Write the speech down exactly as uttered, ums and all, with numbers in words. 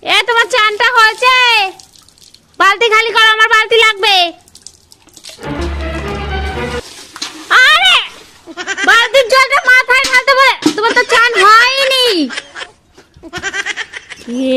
এ তোমার চানটা হয়েছে? বালতি খালি করো, আমার বালতি লাগবে। আরে বালতির জলটা মাথায় ঢালতে পারে, তোমার তো চান